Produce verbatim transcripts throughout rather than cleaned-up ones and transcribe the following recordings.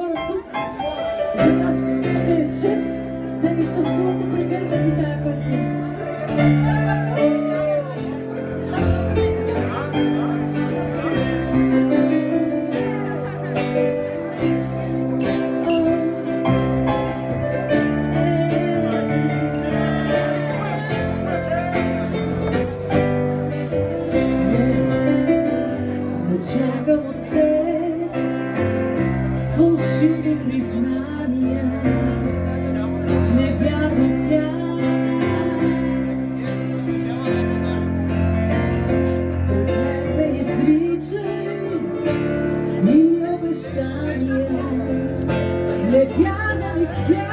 хора тук. За нас ще е чест да изтанцувате прегърнати тая песен. Чакам от теб фалшиви признания, не вярвам в тях. Пред мен ме извичай и обещания, не вярвам и в тях.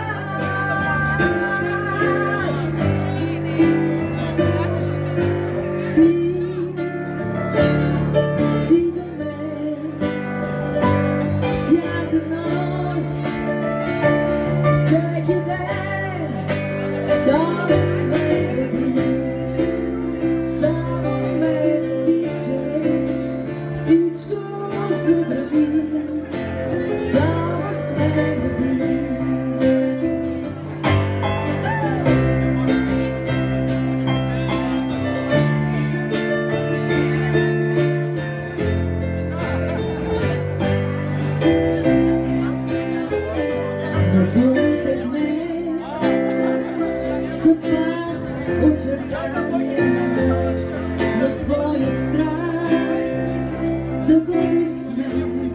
Очертания на твоя страх да бъдеш смел.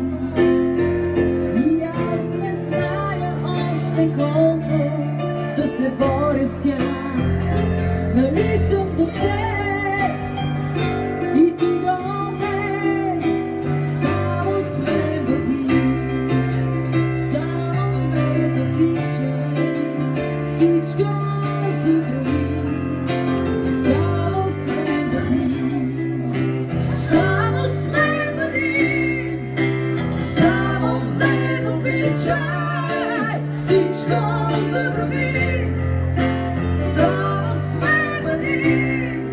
И аз не зная още колко да се боря с тях. Нали съм до теб и ти до мен. Само с мен бъди, само ме да обичай, всичко забрави. Всичко забрави, само сме бъди.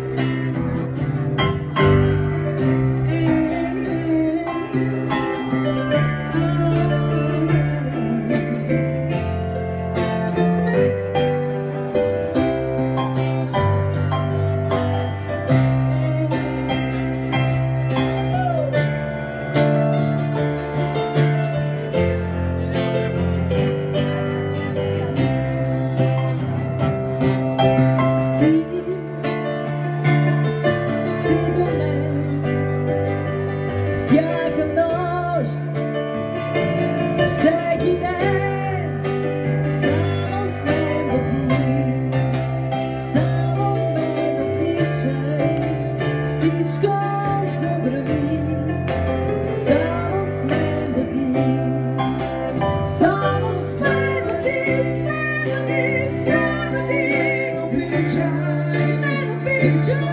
Всяка нощ, всеки ден, само с мен бъди, само ме обичай, всичко забрави, само с мен бъди, само с мен бъди, с мен бъди, с мен бъди, обичай, мен обичай.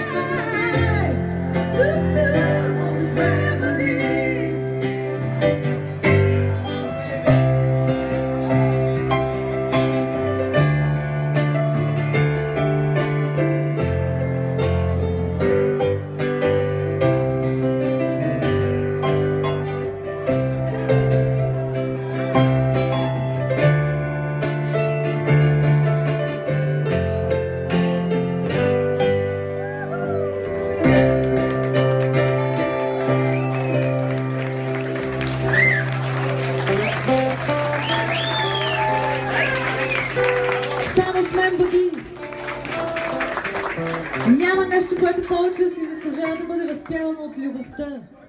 Само с мен бъди. Няма нещо, което повече да си заслужава да бъде възпявано от любовта.